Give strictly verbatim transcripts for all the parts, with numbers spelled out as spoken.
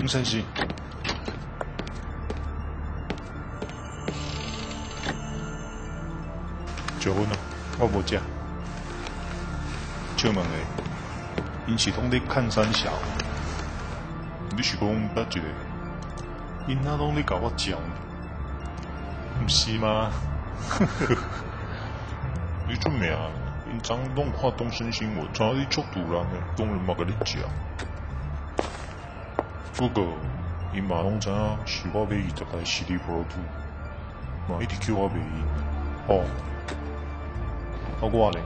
唔生气。结婚了，我无食。请问诶，因是拢咧看三小？你是讲捌一个？因哪拢咧甲我讲？唔是吗？你做咩啊？因昨拢看东森新闻，知你足突然诶，当然嘛甲你食。不过，因嘛拢知影是我买伊一台 C D Pro 二，嘛一直叫我买伊。哦，啊我咧，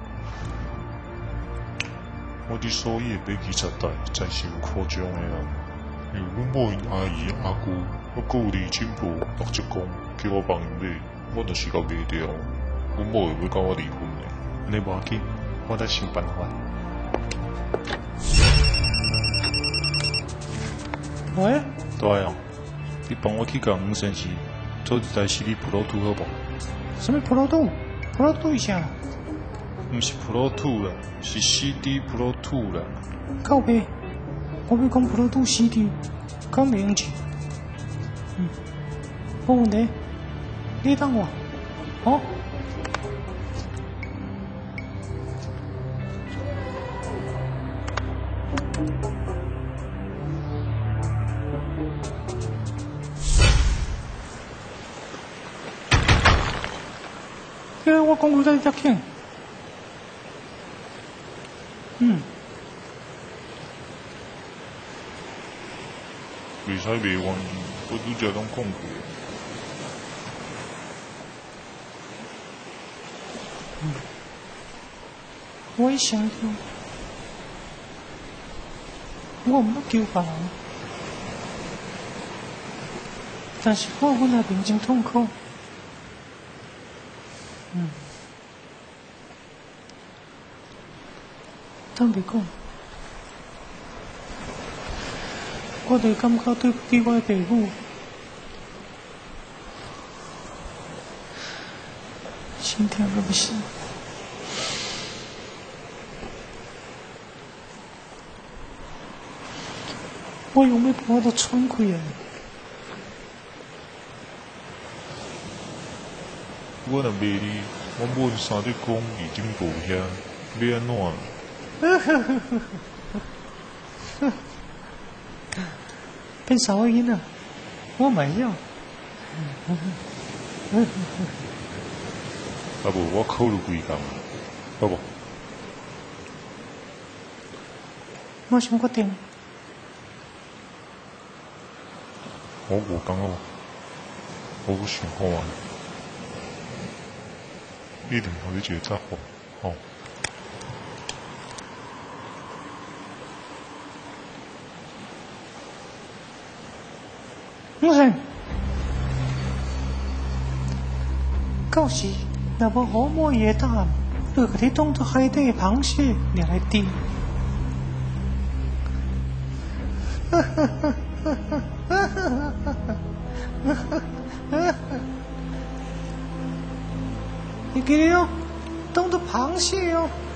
我之所以会买几十台，真是有夸张诶啦。因为阮某因阿姨、阿姑，我还有李金婆、六叔公，叫我帮因买，我就是甲卖掉。阮某会要甲我离婚诶，你无要紧，我在想办法。 喂？ 对啊，你帮我去甲黄先生做一台 C D Pro 二好无？ 什么 Pro 二 ？Pro 二是啥？ 毋是 Pro 二啦，是 C D Pro 二啦。 靠背，我要讲 Pro 二 C D， 讲袂用钱。嗯，没问题，你等我，哦。对，我讲过在只听。嗯。 袂使袂完，我拄则拢讲过。 嗯。我会想到，我毋要求别人，但是我阮那边真痛苦。嗯。坦白讲，我就感觉对不起我的爸母，心痛到不行。我用要把我都喘开啊！ 我若卖你，我买三只公已经无遐，要安怎？ 变少音了，我买要。 啊无，我考虑几工，好无？ 我想决定。 我无讲哦，我有想好啊，一定互你一个答复，吼。 唔是，到时若无好满意的答案，就甲你当作海底的螃蟹掠来叮。你记得哦，当作螃蟹哦。